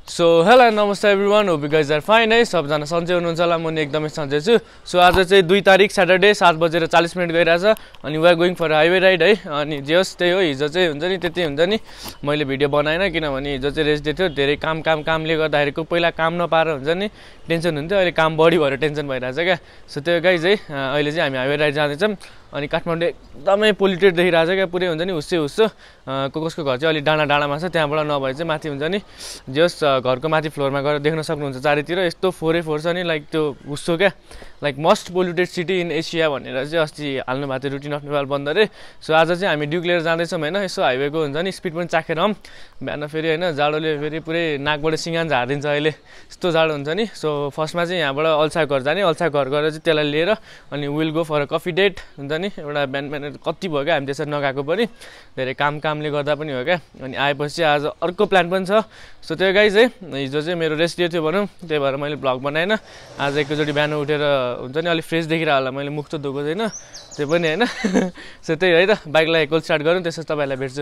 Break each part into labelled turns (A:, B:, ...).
A: So hello नमस्ते everyone, hope you guys are fine है। सबजना सन्चै हुनुहुन्छ होला, म नि एकदमै सन्चै छु। सो आज चाहिँ 2 तारिक सैटरडे 7:40 गइरहेछ अनि we are going for highway ride है। अनि जे होस् त्यही हो, हिजो चाहिँ हुन्छ नि त्यति हुन्छ नि मैले भिडियो बनाएन किनभने हिजो चाहिँ रेस्ट डे थियो। धेरै कामले गर्दाखेरि पहिला काम नपाएर हुन्छ नि टेन्सन हुन्थ्यो, अहिले काम बढी भएर टेन्सन भइरहेछ क्या। सो त्यो गाइज है, अहिले चाहिँ हामी हाइवे राइड जाँदैछौँ। अनि काठमाडौँ एकदमै पोल्युटेड देखिरहेछ क्या, पुरै हुन्छ नि हुस्सो कसको घर चाहिँ अलिक डाँडामा छ, त्यहाँबाट नभए चाहिँ माथि हुन्छ नि जस घरको माथि फ्लोरमा गएर देख्न सक्नुहुन्छ चारैतिर यस्तो 4x4 छ नि, लाइक त्यो हुस्सो क्या, like most polluted city in Asia भनेर चाहिँ अस्ति हाल्नु भएको थियो रुटिन अफ नेपाल बन्द अरे। सो आज चाहिँ हामी ड्युक लिएर जाँदैछौँ होइन, यसो हाइवेको हुन्छ नि स्पिड पनि चाखेर बिहान फेरि होइन जाडोले फेरि पुरै नाकबाट सिँगान झारिदिन्छ अहिले, यस्तो जाडो हुन्छ नि। सो फर्स्टमा चाहिँ यहाँबाट अल्छा घर जाने, अल्छा घर गएर चाहिँ त्यसलाई लिएर अनि will go for a coffee date हुन्छ नि। एउटा बिहान कति भयो क्या हामी त्यसरी नगएको पनि, धेरै कामले गर्दा पनि हो क्या। अनि आएपछि आज अर्को प्लान पनि छ। सो त्यो गाइज है, हिजो चाहिँ मेरो रेस्ट डे थियो भनौँ, त्यही भएर मैले भ्लग बनाएन। आज एकैचोटि बिहान उठेर हुन्छ नि अलिक फ्रेस देखिरह होला, मैले मुख त धोएको छैन त्यो पनि होइन। सो त्यही है त, बाइकलाई कोल स्टार्ट गरौँ, त्यसपछि तपाईँहरूलाई भेट्छु।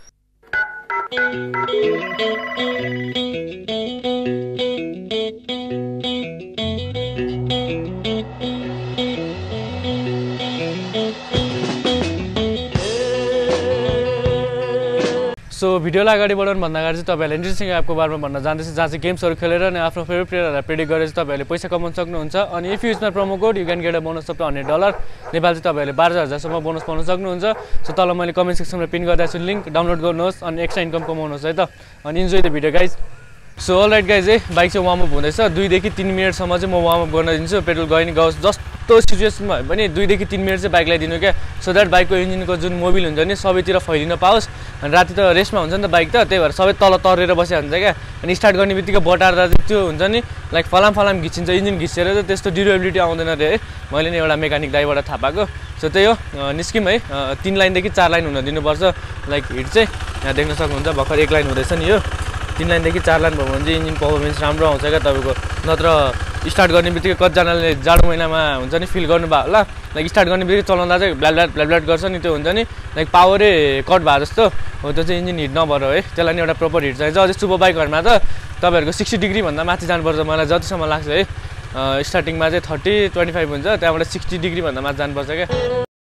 A: सो भिडियोलाई अगाडि बढाउनुभन्दा अगाडि चाहिँ तपाईँहरूले इन्ट्रेस्टिङ एपको बारेमा भन्न जाँदैछ, जहाँ चाहिँ गेम्सहरू खेलेर अनि आफ्नो फेभरेट प्लेयरहरूलाई प्रेडिक्ट गरेर चाहिँ तपाईँहरूले पैसा कमाउन सक्नुहुन्छ। अनि if you use my promo code you can get a bonus of $100 Nepal चाहिँ तपाईँहरूले 12,000सम्म बोनस पाउन सक्नुहुन्छ। सो तल मैले कमेन्ट सेक्सनमा पिन गरिदिएको छु, लिङ्क डाउनलोड गर्नुहोस् अनि एक्स्ट्रा इन्कम कमाउनुहोस् है त। अनि enjoy the video guys. So alright guys है, बाइक चाहिँ वार्मअप हुँदैछ, 2 देखि 3 मिनटसम्म चाहिँ म वार्मअप गर्न दिन्छु। पेट्रोल गयो नि गओस्, जस्तो सिचुएसन भयो भने 2 देखि 3 मिनट चाहिँ बाइकलाई दिनु क्या, सो द्याट बाइकको इन्जिनको जुन मोबिल हुन्छ नि सबैतिर फैलिन पाओस्। अनि राति त रेस्टमा हुन्छ नि त बाइक त, त्यही भएर सबै तल तरेर बसेको हुन्छ क्या। अनि स्टार्ट गर्ने बित्तिकै बटार्दा चाहिँ त्यो हुन्छ नि लाइक फलाम घिचिन्छ, इन्जिन घिचेर चाहिँ त्यस्तो ड्युरेबिलिटी आउँदैन अरे है, मैले नि एउटा मेकानिक दाइबाट थाहा पाएको। सो त्यही हो, निस्क्यौँ है। 3 लाइनदेखि 4 लाइन हुन दिनुपर्छ लाइक हिट चाहिँ, यहाँ देख्न सक्नुहुन्छ भर्खर 1 लाइन हुँदैछ नि, यो 3 लाइनदेखि 4 लाइन भयो भने चाहिँ इन्जिन पर्फर्मेन्स राम्रो आउँछ क्या तपाईँको। नत्र स्टार्ट गर्ने बित्तिकै कतिजनाले जाडो महिनामा हुन्छ नि फिल गर्नुभयो होला, लाइक स्टार्ट गर्ने बित्तिकै चलाउँदा चाहिँ ब्ल्याड गर्छ नि, त्यो हुन्छ नि लाइक पावरै कट भए जस्तो हो, त्यो चाहिँ इन्जिन हिट नभएर है, त्यसलाई नि एउटा प्रपर हिट चाहिन्छ। अझै सुपर बाइकहरूमा त तपाईँहरूको 60 डिग्रीभन्दा माथि जानुपर्छ मलाई जतिसम्म लाग्छ है। स्टार्टिङमा चाहिँ 30-25 हुन्छ, त्यहाँबाट 60 डिग्रीभन्दा माथि जानुपर्छ क्या।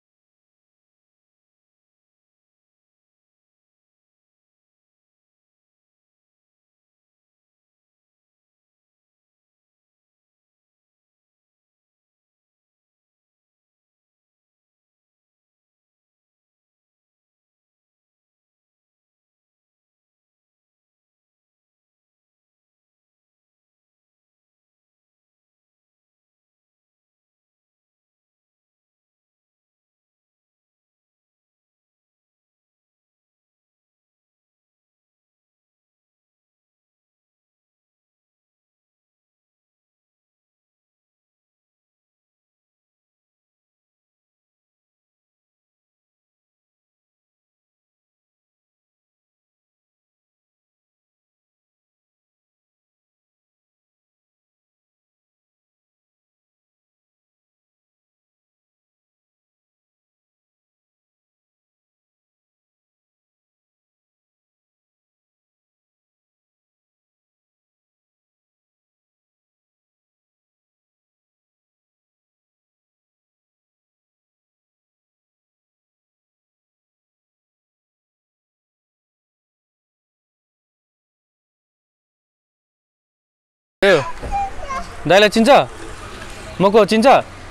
A: दाइलाई चिन्छ? म को चिन्छ?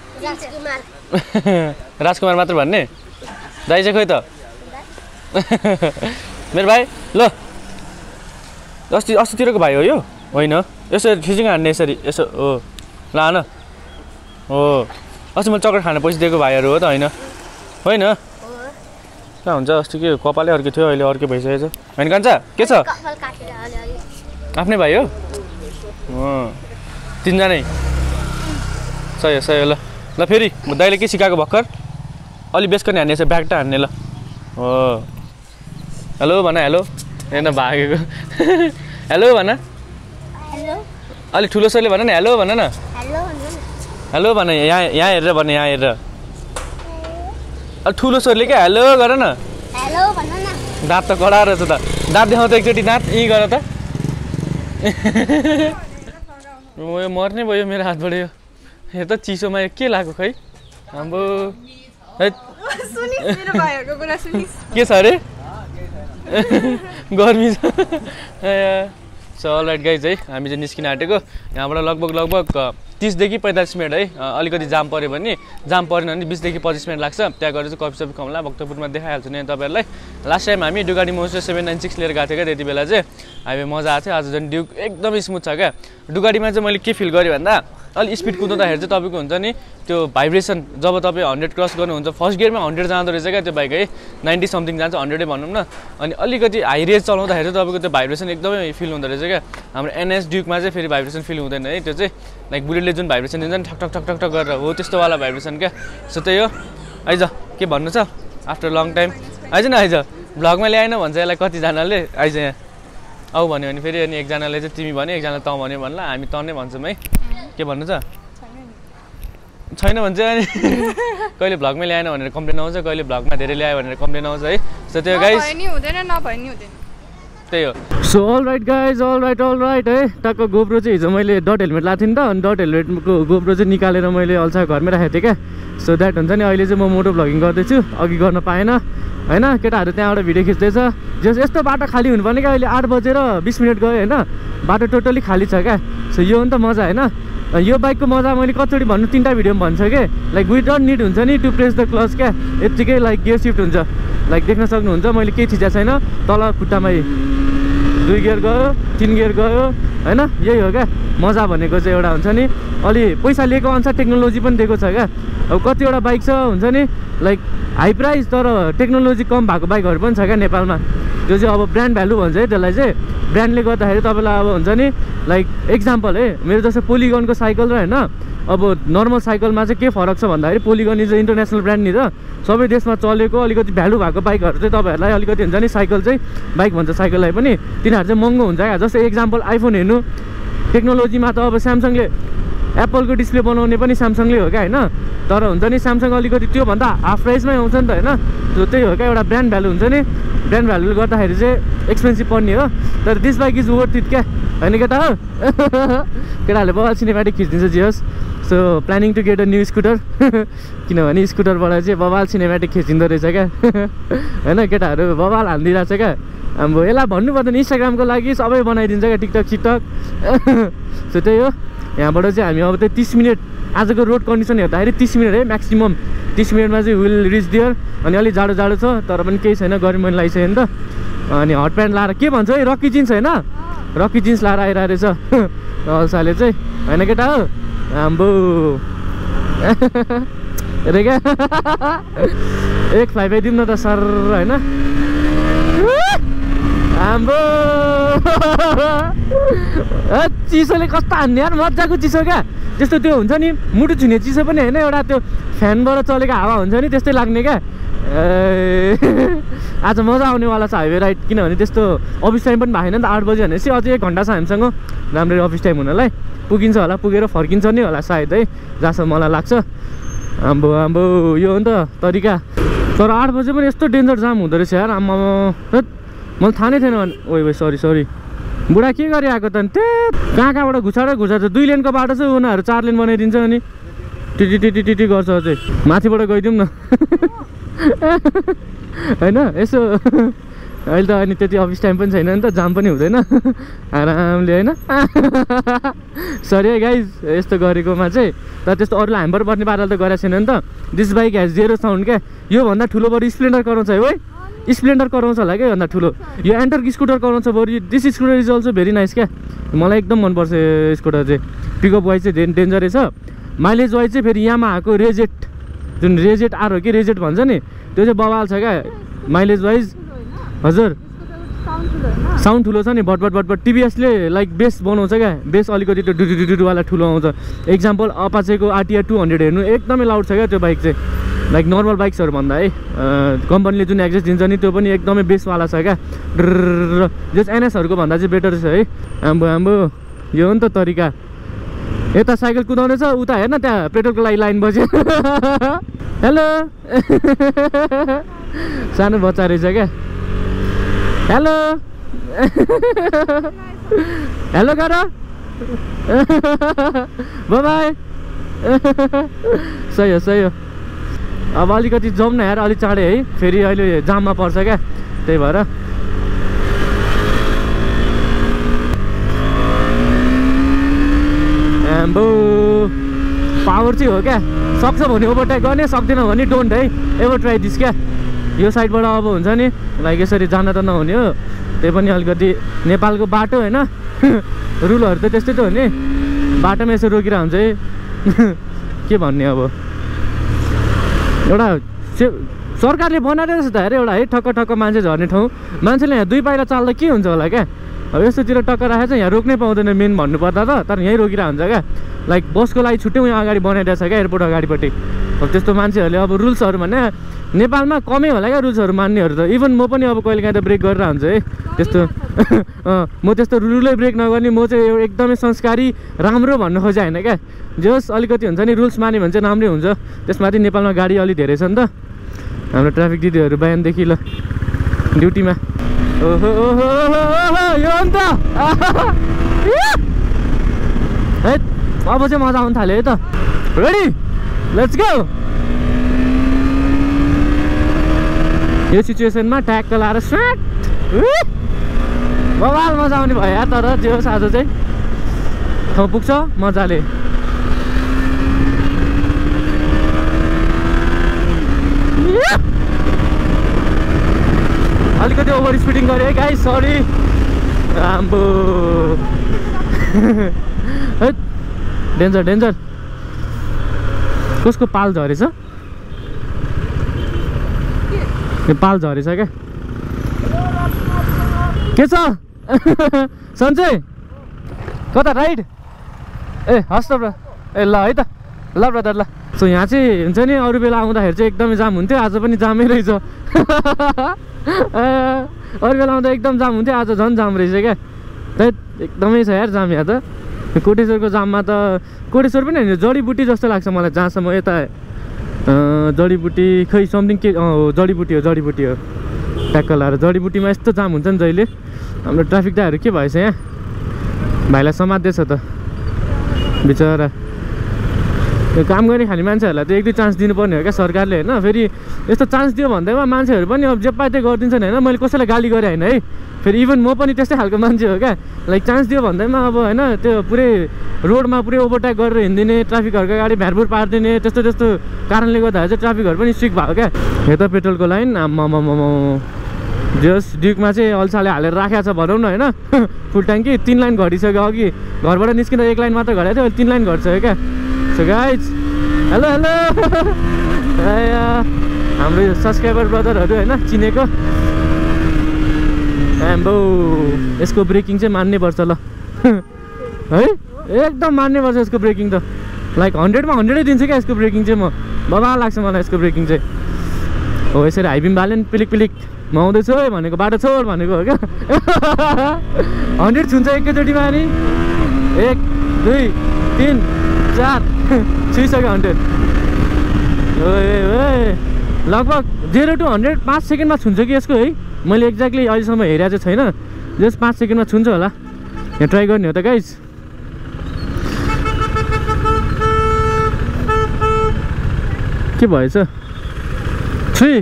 A: राजकुमार मात्र भन्ने दाइ चाहिँ खोइ त। मेरो भाइ ल, अस्तितिरको भाइ हो यो होइन? यसरी ठिसिङ हान्ने यसरी यसो हो ल, हान हो। अस्ति मैले चक्लेट खान पैसा दिएको भाइहरू हो त होइन? होइन कहाँ हुन्छ, अस्ति के कपालै अर्कै थियो अहिले अर्कै भइसकेको छ होइन? कान्छ के छ? आफ्नै भाइ हो? 3 जनै सही हो। ल फेरि दाइले के सिकाएको भर्खर, अलि बेस गर्ने हान्ने छ, ब्यागटा हान्ने ल। हो हेलो भन, हेलो हेर्न भागेको। हेलो भन, अलिक ठुलो स्वरले भन न, हेलो भन न, हेलो भन, यहाँ हेरेर भन, यहाँ हेरेर अलिक ठुलो स्वरले क्या हेलो गर न। दाँत त कडा रहेछ त, दाँत देखाउ त एकचोटि, दाँत यहीँ गर त। यो मर्ने भयो मेरो हातबाट यो त चिसोमा के लाग्यो खै हाम्रो के छ अरे गर्मी छ सो अलराइट गाइज है हामी चाहिँ निस्किन आँटेको यहाँबाट लगभग 30 देखि 45 मिनट है अलिकति जाम पऱ्यो भने जाम परेन भने 20 देखि 25 मिनट लाग्छ त्यहाँ गएर चाहिँ कफी सफी खाउँला भक्तपुरमा देखाइहाल्छु नि तपाईँहरूलाई लास्ट टाइम हामी डुगाडी मोस्टर 796 लिएर गएको थियो क्या त्यति बेला चाहिँ हाइवे मजा आएको थियो आज झन् ड्युक एकदमै स्मुथ छ क्या डुगाडीमा चाहिँ मैले के फिल गरेँ भन्दा अलि स्पिड कुदाउँदाखेरि चाहिँ तपाईँको हुन्छ नि त्यो भाइब्रेसन जब तपाईँ 100 क्रस गर्नुहुन्छ फर्स्ट गियरमा 100 जाँदो रहेछ क्या त्यो बाइक है 90 समथिङ जान्छ 100 भनौँ न अनि अलिकति हाई रेज चलाउँदाखेरि चाहिँ तपाईँको त्यो भाइब्रेसन एकदमै फिल हुँदो रहेछ क्या हाम्रो एनएस ड्युकमा चाहिँ फेरि भाइब्रेसन फिल हुँदैन है त्यो चाहिँ लाइक बुलेटले जुन भाइब्रेसन दिन्छ नि ठक ठक ठक ठक ठक गरेर हो त्यस्तोवाला भाइब्रेसन क्या सो त्यही हो आइज के भन्नु छ आफ्टर लङ टाइम आइज न आइज भ्लगमा ल्याएन भन्छ यसलाई कतिजनाले आइज यहाँ आऊ भन्यो भने फेरि अनि एकजनाले चाहिँ तिमी भन्यो एकजनाले तँ भन्यो भन्ला हामी त नै भन्छौँ है के भन्नु छ छैन भन्छ अनि कहिले भ्लगमै ल्याएन भनेर कम्प्लेन आउँछ कहिले भ्लगमा धेरै ल्यायो भनेर कम्प्लेन आउँछ है सो त्यो गाइज त्यही हो so all right guys all right है टक्क गोप्रो चाहिँ हिजो मैले डट हेलमेट लाएको थिएँ नि त अनि डट हेलमेटको गोप्रो चाहिँ निकालेर मैले अल्छा घरमै राखेको थिएँ क्या सो द्याट हुन्छ नि अहिले चाहिँ म मोटो भ्लगिङ गर्दैछु अघि गर्न पाएन होइन केटाहरू त्यहाँबाट भिडियो खिच्दैछ जस यस्तो बाटो खाली हुनुपर्ने क्या अहिले 8 बजेर 20 मिनट गयो होइन बाटो टोटली खाली छ क्या सो यो हो नि त मजा होइन यो बाइकको मजा मैले कतिचोटि भन्नु 3टा भिडियोमा भन्छ कि लाइक वी डोन्ट निड हुन्छ नि टु प्रेस द क्लच क्या यत्तिकै लाइक गियर शिफ्ट हुन्छ लाइक देख्न सक्नुहुन्छ मैले केही थिचेको छैन तल खुट्टामै 2 गियर गयो 3 गियर गयो होइन यही हो क्या मजा भनेको चाहिँ एउटा हुन्छ नि अलि पैसा लिएको अनुसार टेक्नोलोजी पनि दिएको छ क्या अब कतिवटा बाइक छ हुन्छ नि लाइक हाई प्राइस तर टेक्नोलोजी कम भएको बाइकहरू पनि छ क्या नेपालमा जो चाहिँ अब ब्रान्ड भ्यालु भन्छ है त्यसलाई चाहिँ ब्रान्डले गर्दाखेरि तपाईँलाई अब हुन्छ नि लाइक एक्जाम्पल है मेरो जस्तो पोलिगनको साइकल र होइन अब नर्मल साइकलमा चाहिँ के फरक छ भन्दाखेरि पोलिगन इज इन्टरनेसनल ब्रान्ड नि त सबै देशमा चलेको अलिकति भ्यालु भएको बाइकहरू चाहिँ तपाईँहरूलाई अलिकति हुन्छ नि साइकल चाहिँ बाइक भन्छ साइकललाई पनि तिनीहरू चाहिँ महँगो हुन्छ क्या जस्तै एक्जाम्पल आइफोन हेर्नु टेक्नोलोजीमा त अब स्यामसङले एप्पलको डिस्प्ले बनाउने पनि स्यामसङले हो क्या होइन तर हुन्छ नि स्यामसङ अलिकति त्योभन्दा हाफ प्राइसमै आउँछ नि त होइन त्यो त्यही हो क्या एउटा ब्रान्ड भ्यालु हुन्छ नि ब्रान्ड भ्यालुले गर्दाखेरि चाहिँ एक्सपेन्सिभ पर्ने हो तर this bike is worth it क्या होइन केटा हो केटाहरूले बवाल सिनेमेटिक खिचिदिन्छ जे होस् so planning to get a new scooter किनभने स्कुटरबाट चाहिँ बवाल सिनेमेटिक खिचिँदो रहेछ क्या होइन केटाहरू बवाल हालिदिरहेको छ क्या अब यसलाई भन्नुपर्दा इन्स्टाग्रामको लागि सबै बनाइदिन्छ क्या टिकटक सिकटक सो त्यही हो यहाँबाट चाहिँ हामी अब त्यही 30 मिनट आजको रोड कन्डिसन हेर्दाखेरि 30 मिनट है म्याक्सिमम 30 मिनटमा चाहिँ विल रिच दियर अनि अलिक जाडो छ तर पनि केही छैन गर्मी मैले लगाइसक्यो नि त अनि हट प्यान्ट लाएर के भन्छ है रकी जिन्स होइन रकी जिन्स लाएर आइरहेको रहेछ अल्साले चाहिँ होइन केटा हो आम्बो अरे क्या एक फ्लाइ पाइदिउँ न त सर होइन आम्बो चिसोले कस्तो हान्ने यार मजाको चिसो क्या त्यस्तो त्यो हुन्छ नि मुटु छुने चिसो पनि होइन एउटा त्यो फ्यानबाट चलेको हावा हुन्छ नि त्यस्तै लाग्ने क्या आज मजा आउनेवाला छ हाइवे राइड किनभने त्यस्तो अफिस टाइम पनि भएन नि त 8 बजी भनेपछि अझै 1 घन्टा छ हामीसँग राम्ररी अफिस टाइम हुनलाई पुगिन्छ होला पुगेर फर्किन्छ नि होला सायद है जहाँसम्म मलाई लाग्छ आम्बो आम्बो यो हो नि त तरिका तर 8 बजे पनि यस्तो डेन्जर जाम हुँदो रहेछ यार आम्मा मलाई थाहा नै थिएन ओइ सरी बुढा के गरी आएको त कहाँबाट घुसाएर 2 लेनको बाटो चाहिँ उनीहरू 4 लेन बनाइदिन्छ अनि टिटी गर्छ अझै माथिबाट गइदिउँ न होइन यसो अहिले त अनि त्यति अफिस टाइम पनि छैन नि त जाम पनि हुँदैन आरामले होइन सरी है गाइज यस्तो गरेकोमा चाहिँ तर त्यस्तो अरूलाई हाम्रो पर्ने पाराले त गरेको छैन नि त दिस बाइक हेज 0 साउन्ड क्या योभन्दा ठुलो बरु स्प्लेन्डर कराउँछ है स्प्लेन्डर कराउँछ होला क्या भन्दा ठुलो यो एन्टर स्कुटर कराउँछ बरु this scooter is also very nice क्या मलाई एकदम मनपर्छ स्कुटर चाहिँ पिकअप वाइज चाहिँ डेन्जरै छ माइलेज वाइज चाहिँ फेरि यामाहाको रेजेट जुन रेजेट आर हो कि रेजेट भन्छ नि त्यो चाहिँ बवाल छ क्या माइलेज वाइज हजुर साउन्ड ठुलो छ नि बट टिभीएसले लाइक बेस बनाउँछ क्या बेस अलिकति त्यो डुडुडुडुवाला ठुलो आउँछ एक्जाम्पल अपाचेको आरटिआर 200 हेर्नु एकदमै लाउड छ क्या त्यो बाइक चाहिँ लाइक नर्मल बाइक्सहरू भन्दा है कम्पनीले जुन एक्जेस दिन्छ नि त्यो पनि एकदमै बेसवाला छ क्या जस एनएसहरूको भन्दा चाहिँ बेटर छ है आम्बो यो हो नि त तरिका यता साइकल कुदाउँदैछ उता हेर्न त्यहाँ पेट्रोलको लागि लाइन बज्यो हेलो सानो बच्चा रहेछ क्या हेलो हेलो गर बाई सही हो अब अलिकति जाउँ न यार अलिक चाँडै है फेरि अहिले जाममा पर्छ क्या त्यही भएर एम्बो पावर चाहिँ हो क्या सक्छ भने ओभरटेक गर्ने सक्दैन भने डोन्ट है एभर ट्राई दिस क्या यो साइडबाट अब हुन्छ नि लाइक यसरी जान त नहुने हो त्यही पनि अलिकति नेपालको बाटो होइन रुलहरू त त्यस्तै त हो नि बाटोमा यसो रोकिरहेको हुन्छ है के भन्ने अब एउटा सरकारले बनाएर रहेछ त अरे एउटा है ठक्क मान्छे झर्ने ठाउँ मान्छेले यहाँ 2 पाइला चाल्दा के हुन्छ होला क्या अब यस्तोतिर टक्क राखेको छ यहाँ रोक्नै पाउँदैन मेन भन्नुपर्दा त तर यहीँ रोकिरहेको हुन्छ क्या लाइक बसको लागि छुट्टै यहाँ अगाडि बनाइरहेको छ क्या एयरपोर्ट अगाडिपट्टि अब त्यस्तो मान्छेहरूले अब रुल्सहरू भने नेपालमा कमै होला क्या रुल्सहरू मान्नेहरू त इभन म पनि अब कहिले काहीँ त ब्रेक गरेर हुन्छ है त्यस्तो म त्यस्तो रुलै ब्रेक नगर्ने म चाहिँ एकदमै संस्कारी राम्रो भन्नु खोजेँ होइन क्या जे होस् अलिकति हुन्छ नि रुल्स मान्यो भने चाहिँ राम्रै हुन्छ त्यसमाथि नेपालमा गाडी अलि धेरै छ नि त हाम्रो ट्राफिक दिदीहरू बिहानदेखि ल ड्युटीमा ओहो यो अन्त है अब चाहिँ मजा आउनु थाल्यो है त रेडी लेट्स गो यो सिचुएसनमा ट्याक्क लाएर स्याट बवाल मजा आउने भयो यार तर जे होस् आज चाहिँ ठाउँ पुग्छ मजाले अलिकति ओभर स्पिडिङ गरेँ है गाइस सरी आम्बो है डेन्जर कसको पाल झरेछ यो पाल झरेछ क्या के छ सन्चै कता राइड ए हस् त ए ल है त ल ब्रदर ल सो यहाँ चाहिँ हुन्छ नि अरू बेला आउँदाखेरि चाहिँ एकदमै जाम हुन्थ्यो आज पनि जामै रहेछ अरू बेला आउँदा एकदम जाम हुन्थ्यो आज झन् जाम रहेछ क्या एकदमै छ यार जाम यहाँ त कोटेश्वरको जाममा त कोटेश्वर पनि होइन जडीबुटी जस्तो लाग्छ मलाई जहाँसम्म यता जडीबुटी खै समथिङ के जडीबुटी हो ट्याक्क लाएर जडीबुटीमा यस्तो जाम हुन्छ नि जहिले हाम्रो ट्राफिक दाइहरू के भएछ यहाँ भाइलाई समात्दैछ त बिचरा यो काम गर्ने खाने मान्छेहरूलाई त 1-2 चान्स दिनुपर्ने हो क्या सरकारले होइन फेरि यस्तो चान्स दियो भन्दैमा मान्छेहरू पनि अब जे पाए त्यही गरिदिन्छन् होइन मैले कसैलाई गाली गरेँ होइन है फेरि इभन म पनि त्यस्तै खालको मान्छे हो क्या लाइक चान्स दियो भन्दैमा अब होइन त्यो पुरै रोडमा पुरै ओभरटेक गरेर हिँडिदिने ट्राफिकहरूको गाडी भ्यारभुर पारिदिने त्यस्तो कारणले गर्दाखेरि चाहिँ ट्राफिकहरू पनि स्ट्रिक्ट भयो क्या यता पेट्रोलको लाइन आम्मामामा जस ड्युकमा चाहिँ अल्छाले हालेर राखेको छ भनौँ न होइन फुल ट्याङ्की 3 लाइन घटिसक्यो अघि घरबाट निस्किँदा 1 लाइन मात्र घटेको थियो अहिले 3 लाइन घटिसक्यो क्या सो गाइज हेलो हाम्रो सब्सक्राइबर ब्रदरहरू होइन चिनेको एम्बो यसको ब्रेकिङ चाहिँ मान्नै पर्छ ल है एकदम मान्नै पर्छ यसको ब्रेकिङ त लाइक 100 मा 100 दिन्छु क्या यसको ब्रेकिङ चाहिँ म बबा लाग्छ मलाई यसको ब्रेकिङ चाहिँ हो यसरी हाइबिम बालेन पिलिक म आउँदैछु है भनेको बाटो छोड भनेको हो क्या 100 छुन्छ एकैचोटिमा नि 1 2 3 4 छुइसक्यो 100 लगभग 0 to 100 5 सेकेन्डमा छुन्छ कि यसको है मैले एक्ज्याक्टली अहिलेसम्म हेरेको चाहिँ छैन जस्ट 5 सेकेन्डमा छुन्छ होला यहाँ ट्राई गर्ने हो त गाइज के भएछ 3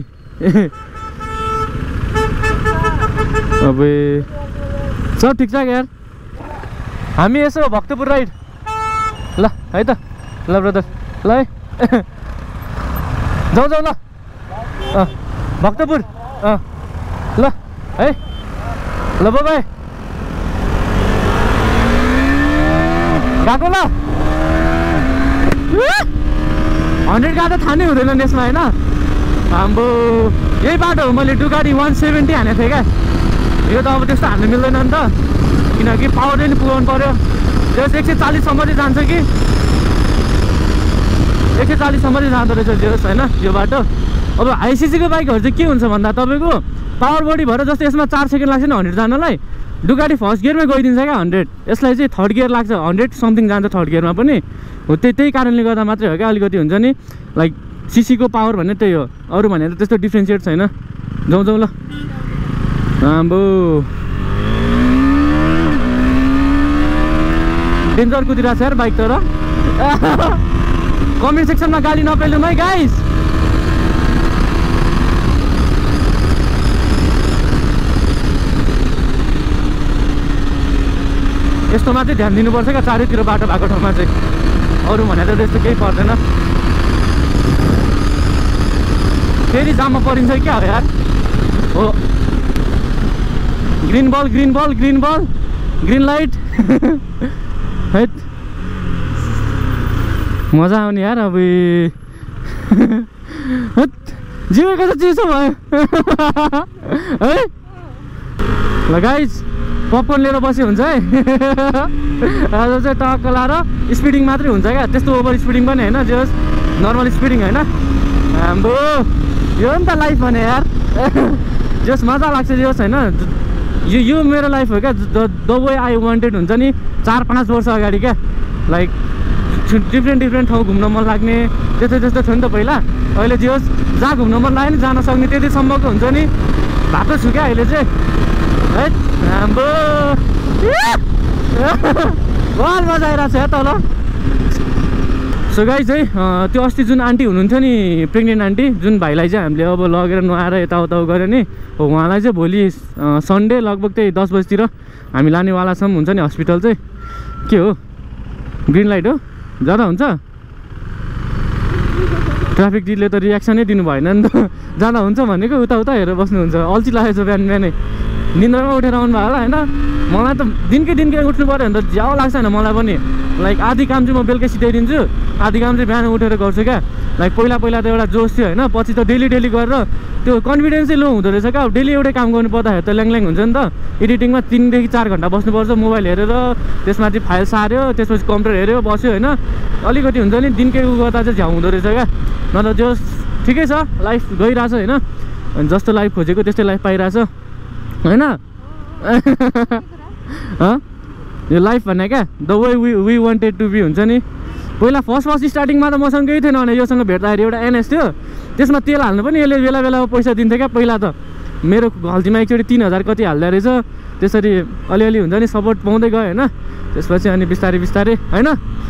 A: अब सब ठिक छ यार हामी यसो भक्तपुर राइड ल है त ल ब्रदर ल है जाऊ ल भक्तपुर ल है ल बाई गएको ल 100 गएको थाहा नै हुँदैन यसमा होइन हाम्रो यही बाटो हो मैले डुगाडी 170 हानेको थिएँ क्या यो त अब त्यस्तो हान्नु मिल्दैन नि त किनकि पावर पनि पुगाउनु पर्यो जस 140 सम्म चाहिँ जान्छ कि 140 सम्म चाहिँ जाँदो रहेछ जस होइन यो बाटो अब हाइसिसीको बाइकहरू चाहिँ के हुन्छ भन्दा तपाईँको पावर बडी भएर जस्तो यसमा 4 सेकेन्ड लाग्छ नि 100 जानलाई डुगाडी फर्स्ट गियरमै गइदिन्छ क्या 100 यसलाई चाहिँ थर्ड गियर लाग्छ 100 समथिङ जान्छ थर्ड गियरमा पनि हो त्यही कारणले गर्दा मात्रै हो क्या अलिकति हुन्छ नि लाइक सिसीको पावर भन्ने त्यही हो अरू भनेर त्यस्तो डिफ्रेन्सिएट छैन जाउँ ल आम्बो डेन्जर कुदिरहेको छ यार बाइक तर कमेन्ट सेक्सनमा गाली नपेल्नु है गाइस यस्तोमा चाहिँ ध्यान दिनुपर्छ क्या चारैतिर बाटो भएको ठाउँमा चाहिँ अरू भने त त्यस्तो केही पर्दैन फेरि जाममा परिन्छ क्या हो यार हो ग्रिन बल ग्रिन लाइट है मजा आउने यार अब जिउको त चिसो भयो है ल गाइस पपकर्न लिएर बसे हुन्छ है आज चाहिँ टक्क लाएर स्पिडिङ मात्रै हुन्छ क्या त्यस्तो ओभर स्पिडिङ पनि होइन जस नर्मल स्पिडिङ होइन हाम्रो यो नि त लाइफ भने यार जस मजा लाग्छ जस होइन यो मेरो लाइफ हो क्या द वे आई वान्टेड हुन्छ नि 4-5 वर्ष अगाडि क्या लाइक डिफ्रेन्ट ठाउँ घुम्न मन लाग्ने त्यस्तो थियो नि त पहिला अहिले जे होस् जहाँ घुम्न मन लाग्यो नि जान सक्ने त्यतिसम्मको हुन्छ नि भएको छु क्या अहिले चाहिँ है हाम्रो बल बजाइरहेको छ या तल सो गाइस है त्यो अस्ति जुन आन्टी हुनुहुन्थ्यो नि प्रेग्नेन्ट आन्टी जुन भाइलाई चाहिँ हामीले अब लगेर नुहाएर यताउता गऱ्यो नि उहाँलाई चाहिँ भोलि सन्डे लगभग त्यही 10 बजीतिर हामी लानेवाला छौँ हुन्छ नि हस्पिटल चाहिँ के हो ग्रिन लाइट हो जाँदा हुन्छ ट्राफिक दिदीले त रियाक्सनै दिनु भएन नि त जाँदा हुन्छ भनेको उता हेरेर बस्नुहुन्छ अल्छी लागेको छ बिहानै निन्द्रामा उठेर आउनु भयो होला होइन मलाई त दिनकै उठ्नु पऱ्यो भने त झ्याउ लाग्छ होइन मलाई पनि लाइक आधी काम चाहिँ म बेलुकै सिधाइदिन्छु आधी काम चाहिँ बिहान उठेर गर्छु क्या लाइक पहिला त एउटा जोस थियो होइन पछि त डेली गरेर त्यो कन्फिडेन्सै लो हुँदो रहेछ क्या डेली एउटै काम गर्नु पर्दाखेरि त ल्याङ हुन्छ नि त एडिटिङमा 3 देखि 4 घन्टा बस्नुपर्छ मोबाइल हेरेर त्यसमाथि फाइल सार्यो त्यसपछि कम्प्युटर हेऱ्यो बस्यो होइन अलिकति हुन्छ नि दिनकै उ गर्दा चाहिँ झ्याउ हुँदो रहेछ क्या नत्र जो ठिकै छ लाइफ गइरहेछ होइन अनि जस्तो लाइफ खोजेको त्यस्तै लाइफ पाइरहेछ होइन यो लाइफ भन्ने क्या the way we wanted to be हुन्छ नि पहिला फर्स्ट स्टार्टिङमा त मसँग केही थिएन भने योसँग भेट्दाखेरि एउटा एनएस थियो त्यसमा तेल हाल्नु पनि यसले बेला पैसा दिन्थ्यो क्या पहिला त मेरो गल्तीमा एकचोटि 3000 कति हाल्दो रहेछ त्यसरी अलिअलि हुन्छ नि सपोर्ट पाउँदै गयो होइन त्यसपछि अनि बिस्तारै होइन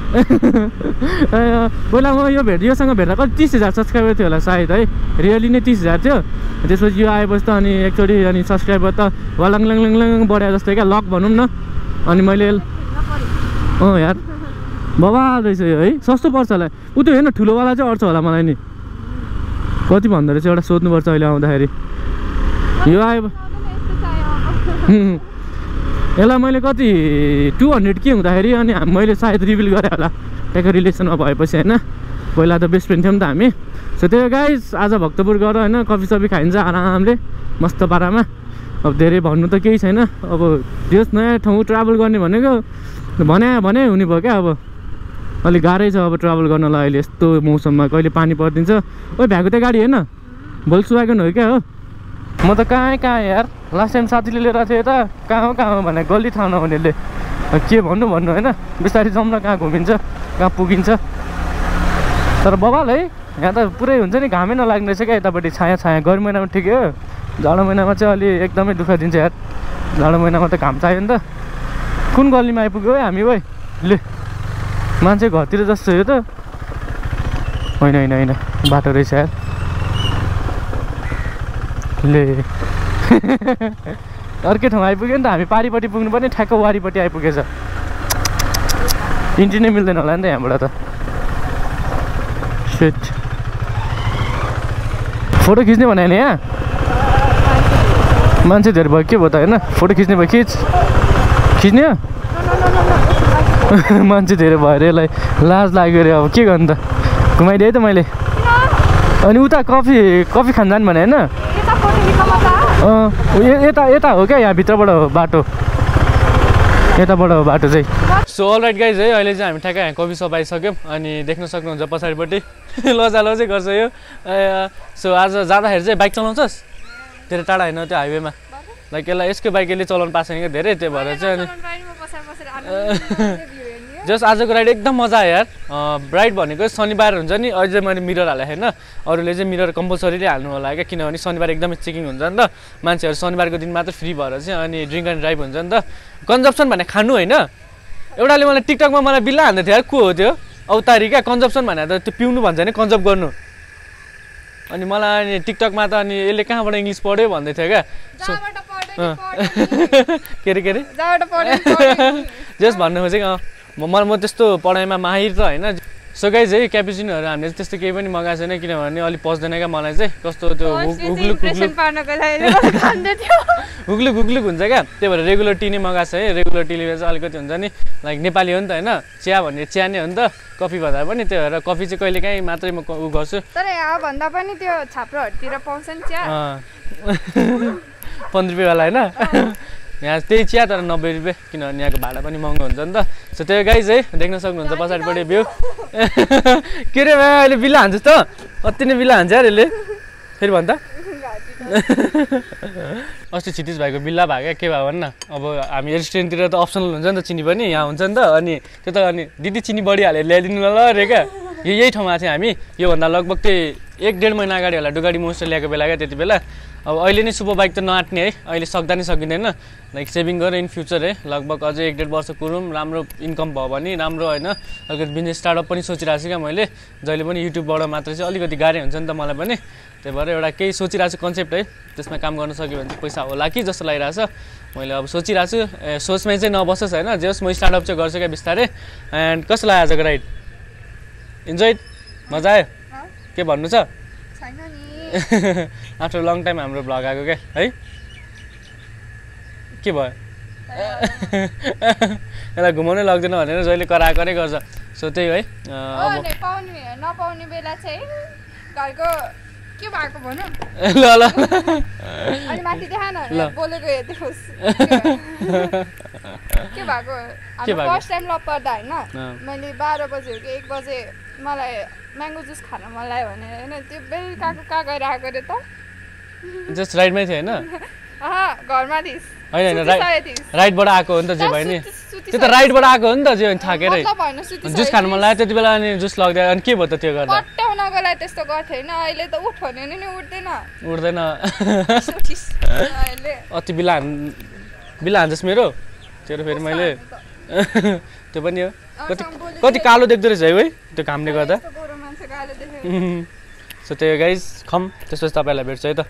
A: पहिला म योसँग भेट्दा कति 30,000 सब्सक्राइबर थियो होला सायद है रियली नै 30,000 थियो त्यसपछि यो आएपछि त अनि एकचोटि अनि सब्सक्राइबर त वालाङ बढ्यो जस्तै क्या लक भनौँ न अनि मैले यार बबाल रहेछ यो है सस्तो पर्छ होला उ त्यो होइन ठुलोवाला चाहिँ अट्छ होला मलाई नि कति भन्दो रहेछ एउटा सोध्नुपर्छ अहिले आउँदाखेरि यो आयो यसलाई मैले कति 200 के हुँदाखेरि अनि मैले सायद रिभिल गरेँ होला त्यहाँको रिलेसनमा भएपछि होइन पहिला त बेस्ट फ्रेन्ड थियौँ नि त हामी सो त्यो गाइस आज भक्तपुर गएर होइन कफी सफी खाइन्छ आरामले मस्त पारामा अब धेरै भन्नु त केही छैन अब त्यस नयाँ ठाउँ ट्राभल गर्ने भनेको भने हुने भयो क्या अब अलिक गाह्रै छ अब ट्राभल गर्नलाई अहिले यस्तो मौसममा कहिले पानी परिदिन्छ ओइ भ्याएको त्यो गाडी होइन भोल्क्सवागन हो क्या हो म त कहाँ यार लास्ट टाइम साथीले लिएर थियो यता कहाँ भने गल्ली थाहा नहुनेले के भन्नु होइन बिस्तारै जाउँ न कहाँ घुमिन्छ कहाँ पुगिन्छ तर बबाल है यहाँ त पुरै हुन्छ नि घामै नलाग्ने रहेछ क्या यतापट्टि छाया गर्मी महिनामा ठिकै हो जाडो महिनामा चाहिँ अलि एकदमै दुःख दिन्छ यार जाडो महिनामा त घाम चाहियो नि त कुन गल्लीमा आइपुग्यो है हामी ओइ ले मान्छे घरतिर जस्तो हो त होइन बाटो रहेछ यार ले अर्कै ठाउँ आइपुग्यो नि त हामी पारिपट्टि पुग्नु पर्ने ठ्याक्क वारिपट्टि आइपुगेछ इन्ट्री नै मिल्दैन होला नि त यहाँबाट त सेट फोटो खिच्ने भने नि यहाँ मान्छे धेरै भयो के भयो त होइन फोटो खिच्ने भयो खिच्ने मान्छे धेरै भयो अरे यसलाई लाज लाग्यो अरे अब के गर्नु त घुमाइदिएँ त मैले अनि उता कफी खान जानु भने होइन यता हो क्या यहाँभित्रबाट हो बाटो यताबाट हो बाटो चाहिँ सो अलराइट गाइज है अहिले चाहिँ हामी ठ्याक्कै यहाँ कफी सप आइसक्यौँ अनि देख्न सक्नुहुन्छ पछाडिपट्टि लजालजै गर्छ यो सो आज जाँदाखेरि चाहिँ बाइक चलाउँछस् धेरै टाढा होइन त्यो हाइवेमा लाइक यसलाई यसको बाइक यसले चलाउनु पाएको छैन क्या धेरै त्यो भएर चाहिँ अनि जस्ट आजको राइड एकदम मजा आयो यार राइड भनेको शनिबार हुन्छ नि अझै मैले मिरर हालेको होइन अरूले चाहिँ मिरर कम्पलसरी नै हाल्नु होला क्या किनभने शनिबार एकदमै चेकिङ हुन्छ नि त मान्छेहरू शनिबारको दिन मात्र फ्री भएर चाहिँ अनि ड्रिङ्क एन्ड ड्राइभ हुन्छ नि त कन्जप्सन भने खानु होइन एउटाले मलाई टिकटकमा मलाई बिल्ला हान्दै थियो यार को हो त्यो अवतारी क्या कन्जप्सन भनेर त त्यो पिउनु भन्छ नि कन्जप गर्नु अनि मलाई अनि टिकटकमा त अनि यसले कहाँबाट इङ्ग्लिस पढ्यो भन्दै थियो क्या के अरे जस भन्नु खोजेको म त्यस्तो पढाइमा माहिर त होइन सो गाइज है क्यापुचिनोहरू हामीले त्यस्तो केही पनि मगाएको छैन किनभने अलिक पस्दैन क्या मलाई चाहिँ कस्तो त्यो हुग्लुक हुन्छ क्या त्यही भएर रेगुलर टी नै मगाएको छ है रेगुलर टीले चाहिँ अलिकति हुन्छ नि लाइक नेपाली हो नि त होइन चिया भन्ने चिया नै हो नि त कफी भन्दा पनि त्यही भएर कफी चाहिँ कहिले काहीँ मात्रै म उ गर्छु
B: तर यहाँ भन्दा पनि त्यो छाप्रोहरूतिर पाउँछ नि चिया
A: 15 रुपियाँवाला होइन यहाँ त्यही चिया तर 90 रुपियाँ किनभने यहाँको भाडा पनि महँगो हुन्छ नि त सो त्यो गाइज है देख्न सक्नुहुन्छ पछाडिपट्टि भ्यू के अरे भाइ अहिले बिल्ला हान्छ त अति नै बिल्ला हान्छ यार यसले फेरि भन् त अस्ति क्षितिज भाइको बिल्ला भयो क्या के भयो भन्न अब हामी रेस्टुरेन्टतिर त अप्सनल हुन्छ नि त चिनी पनि यहाँ हुन्छ नि त अनि त्यो त अनि दिदी चिनी बढी हालेर ल्याइदिनु ल अरे क्या यही ठाउँमा थियौँ हामी योभन्दा लगभग त्यही 1-1.5 महिना अगाडि होला डुगाडी मोस्टर ल्याएको बेला क्या त्यति बेला अब अहिले नै सुपर बाइक त नआँट्ने है अहिले सक्दा नि सकिँदैन लाइक सेभिङ गरेर इन फ्युचर है लगभग अझै 1-1.5 वर्ष कुरौँ राम्रो इन्कम भयो भने राम्रो होइन अलिकति बिजनेस स्टार्टअप पनि सोचिरहेको छु क्या मैले जहिले पनि युट्युबबाट मात्र चाहिँ अलिकति गाह्रो हुन्छ नि त मलाई पनि त्यही भएर एउटा केही सोचिरहेको छु कन्सेप्ट है त्यसमा काम गर्न सक्यो भने चाहिँ पैसा होला कि जस्तो लागिरहेछ मैले अब सोचिरहेको छु सोचमै चाहिँ नबसोस् होइन जे होस् म स्टार्टअप चाहिँ गर्छु क्या बिस्तारै एन्ड कस्तो लाग्यो आजको राइड इन्जोय मजा आयो के भन्नु छ आफ्टर लङ टाइम हाम्रो भ्लग आएको क्या है के भयो यसलाई घुमाउनै लाग्दैन भनेर जहिले कराएरै गर्छ सो त्यही है
B: अब नपाउने बेला चाहिँ घरको के भएको भनौँ
A: ल ल
B: अनि माथि देखा न बोलेको हेर्नुहोस् के भएको हाम्रो फर्स्ट टाइम लप पर्दा होइन मैले 12 बजे हो कि 1 बजे मलाई म्याङ्गो जुस खान मन लाग्यो भने होइन त्यो बेलुकाको कहाँ गएर आएको रे त
A: जस्ट राइडमै थियो होइन
B: घरमा थिइस्
A: होइन राइडबाट आएको हो नि त जे भयो नि त्यो त राइडबाट आएको हो नि त जे थाकेरै जुस खानु मन लाग्यो त्यति बेला अनि जुस लग्दै अनि के भयो त त्यो गर्दा
B: पट्याउनको लागि त्यस्तो गर्थ्यो होइन अहिले त उठ भन्यो नि
A: उठ्दैन अति बिला हान्छस् मेरो तेरो फेरि मैले त्यो पनि हो कति कालो देख्दो रहेछ है त्यो घामले गर्दा सो त्यो गाइज खम त्यसपछि तपाईँहरूलाई भेट्छु है त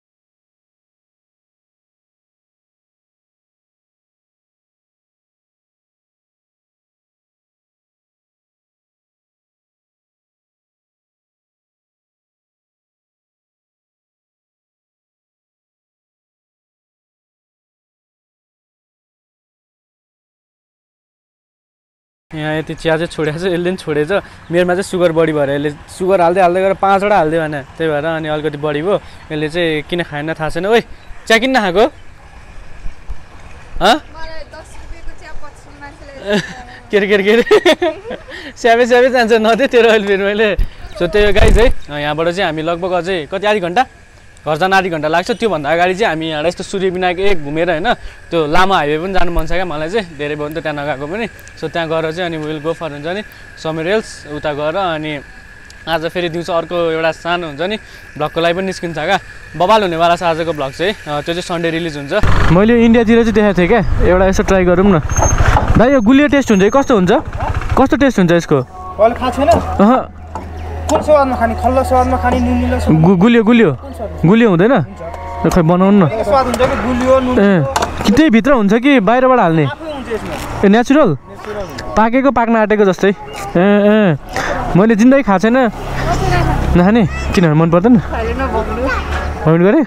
A: यहाँ यति चिया चाहिँ छोडेको छ यसले पनि छोडेछ मेरोमा चाहिँ सुगर बढी भएर यसले सुगर हाल्दै गएर 5वटा हाल्दै भने त्यही भएर अनि अलिकति बढी भयो यसले चाहिँ किन खाएन थाहा छैन ओइ चिया किन नखाएको के अरे स्याबे जान्छ नदिए तेरो अहिले फेरि मैले सो त्यही गाइज है यहाँबाट चाहिँ हामी लगभग अझै कति आधी घन्टा घर जान आधी घन्टा लाग्छ त्योभन्दा अगाडि चाहिँ हामी यहाँ यस्तो सूर्य विनायक घुमेर होइन त्यो लामो हाइवे पनि जानु मन छ क्या मलाई चाहिँ धेरै भयो नि त त्यहाँ नगएको पनि सो त्यहाँ गएर चाहिँ अनि विल गो फर हुन्छ नि समर हिल्स उता गएर अनि आज फेरि दिउँसो अर्को एउटा सानो हुन्छ नि भ्लगको लागि पनि निस्किन्छ क्या बबाल हुनेवाला छ आजको भ्लग चाहिँ त्यो चाहिँ सन्डे रिलिज हुन्छ मैले इन्डियातिर चाहिँ देखाएको थिएँ क्या एउटा यसो ट्राई गरौँ न दाइ यो गुलियो टेस्ट हुन्छ कस्तो हुन्छ कस्तो टेस्ट हुन्छ यसको गुलियो हुँदैन खै बनाउनु न कि त्यही भित्र हुन्छ कि बाहिरबाट हाल्ने ए नेचुरल पाकेको पाक्न आँटेको जस्तै मैले जिन्दगी खाएको छैन नखाने किनभने मन पर्दैन भोमिट गरेँ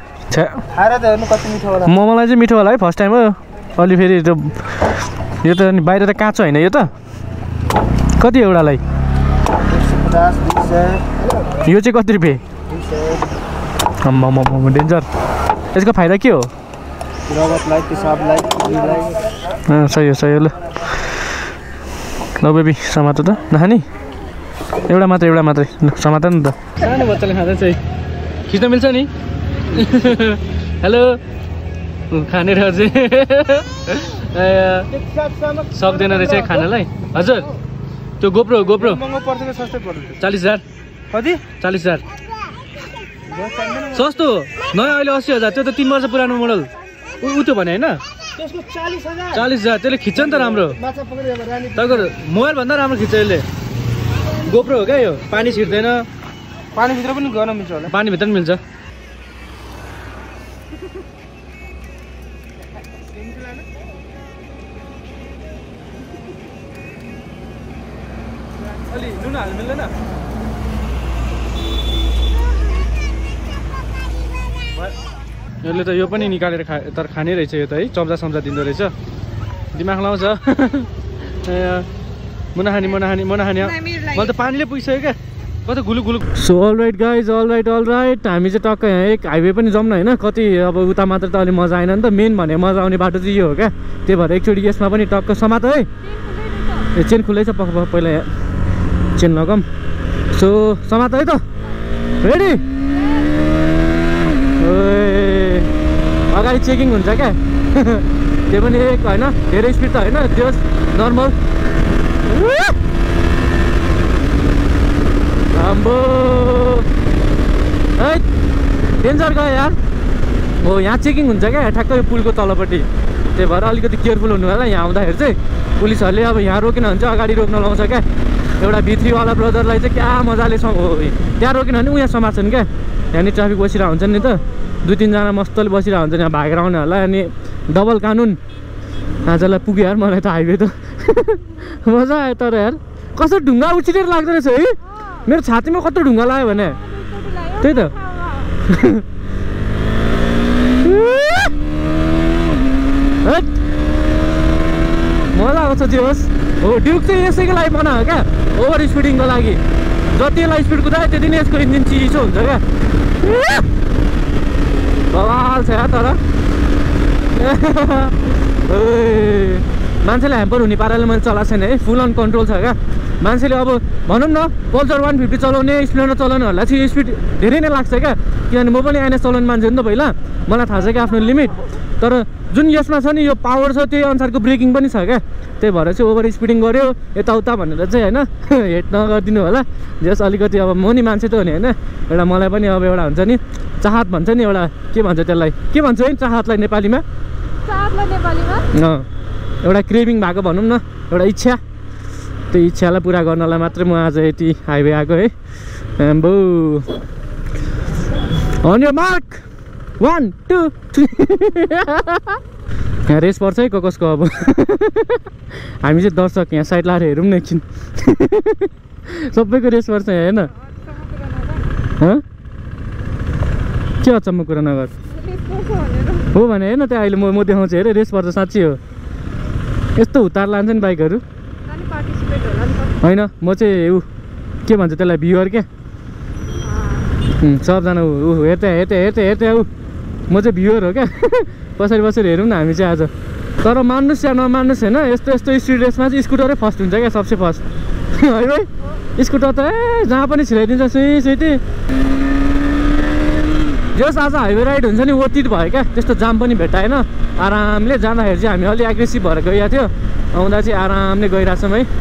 A: मलाई चाहिँ मिठो होला है फर्स्ट टाइम हो अलि फेरि यो त अनि बाहिर त काँचो होइन यो त कति एउटालाई यो चाहिँ कति रुपियाँ डेन्जर यसको फाइदा के हो सही हो ल बेबी समातो त नखाने एउटा मात्रै समात नि त सानो बच्चाले खाँदा चाहिँ खिच्न मिल्छ नि हेलो खाने रहेछ सक्दैन रहेछ खानालाई हजुर त्यो गोप्रो 40,000 कति 40,000 सस्तो नयाँ अहिले 80,000 त्यो त 3 वर्ष पुरानो मोडल उ त्यो भने होइन
C: त्यसको 40,000
A: 40,000 त्यसले खिच्छ नि त राम्रो
C: माछा पक्रेर रानी
A: तपाईँको मोबाइल भन्दा राम्रो खिच्छ यसले गोप्रो हो क्या यो पानी छिर्दैन
C: पानी भित्र पनि गर्न मिल्छ होला
A: पानी भित्र पनि मिल्छ अलि नुन हाल्नु मिल्दैन यसले त यो पनि निकालेर तर खाने रहेछ यो त है चम्चा सम्चा दिँदो रहेछ दिमाग लाउँछ मुनाहानी मैले त पानीले पुगिसक्यो क्या कति गुलु गुलु so all right guys all right हामी चाहिँ टक्क यहाँ एक हाइवे पनि जाउँ न होइन कति अब उता मात्र त अलि मजा आएन नि त मेन भने मजा आउने बाटो चाहिँ यो हो क्या त्यही भएर एकचोटि यसमा पनि टक्क समात है ए चेन खुल्लै छ पहिला यहाँ चेन लगाऊँ सो समात है त रेडी अगाडि चेकिङ हुन्छ क्या त्यो पनि एक होइन धेरै स्पिड त होइन त्यो नर्मल आम्बो है डेन्जर गयो यार हो यहाँ चेकिङ हुन्छ क्या ठ्याक्कै पुलको तलपट्टि त्यही भएर अलिकति केयरफुल हुनु होला यहाँ आउँदाखेरि चाहिँ पुलिसहरूले अब यहाँ रोकिन भने चाहिँ अगाडि रोक्न लाउँछ क्या एउटा B3वाला ब्रदरलाई चाहिँ क्या मजाले त्यहाँ रोकिन भने उहाँ समात्छन् क्या यहाँनिर ट्राफिक बसिरहेको हुन्छ नि त 2-3 जना मस्तले बसिरहेको हुन्छ यहाँ भागेर आउने होला अनि डबल कानुन आजलाई पुग्यो यार मलाई त हाइवे त मजा आयो तर यार कस्तो ढुङ्गा उछिटेर लाग्दो रहेछ है मेरो छातीमा कत्रो ढुङ्गा लाग्यो भने त्यही त मजा आउँछ त्यो होस् हो ड्युक चाहिँ यसैको लागि बनायो क्या ओभर स्पिडिङको लागि जति यसलाई स्पिड कुदायो त्यति नै यसको इन्जिन चिसो हुन्छ क्या बवाल छ यार तर मान्छेले ह्याम्पर हुने पाराले मैले चलाएको छैन है फुल अन कन्ट्रोल छ क्या मान्छेले अब भनौँ न पल्सर 150 चलाउने स्प्लेन्डर चलाउनेहरूलाई चाहिँ स्पिड धेरै नै लाग्छ क्या किनभने म पनि एनएस चलाउने मान्छे हो नि त पहिला मलाई थाहा छ क्या आफ्नो लिमिट तर जुन यसमा छ नि यो पावर छ त्यही अनुसारको ब्रेकिङ पनि छ क्या त्यही भएर चाहिँ ओभर स्पिडिङ गऱ्यो यताउता भनेर चाहिँ होइन हेट नगरिदिनु होला जस अलिकति अब म नि मान्छे त हो नि होइन एउटा मलाई पनि अब एउटा हुन्छ नि चाहत भन्छ नि एउटा के भन्छ त्यसलाई के भन्छ है चाहतलाई नेपालीमा एउटा क्रेभिङ भएको भनौँ न एउटा इच्छा त्यो इच्छालाई पुरा गर्नलाई मात्रै म आज यति हाइवे आएको है एम्बो अन योर मार्क 1 2 3 यहाँ रेस पर्छ है कसको अब हामी चाहिँ दर्शक यहाँ साइड लाएर हेरौँ न एकछिन सबैको रेस पर्छ यहाँ होइन के अचम्म कुरा नगर हो भने हेर्न त्यहाँ अहिले म देखाउँछु हेर रेस पर्छ साँच्ची हो यस्तो उतार लान्छ नि बाइकहरू होइन म चाहिँ ऊ के भन्छ त्यसलाई भ्युअर क्या सबजना ऊ हेर्दै ऊ म चाहिँ भ्युअर हो क्या पछाडि बसेर हेरौँ न हामी चाहिँ आज तर मान्नुहोस् या नमान्नुहोस् होइन यस्तो स्ट्रिट रेसमा चाहिँ स्कुटरै फर्स्ट हुन्छ क्या सबसे फर्स्ट है भाइ स्कुटर त जहाँ पनि छिराइदिन्छ सुई जस आज हाइवे राइड हुन्छ नि वर्थ इट भयो क्या त्यस्तो जाम पनि भेटाएन आरामले जाँदाखेरि चाहिँ हामी अलि एग्रेसिभ भएर गइरहेको थियो आउँदा चाहिँ आरामले गइरहेछौँ है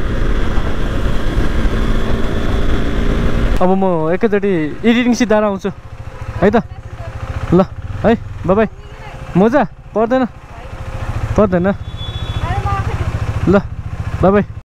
A: अब म एकैचोटि एडिटिङ सिधाएर आउँछु है त ल है बाई मजा पर्दैन ल बाई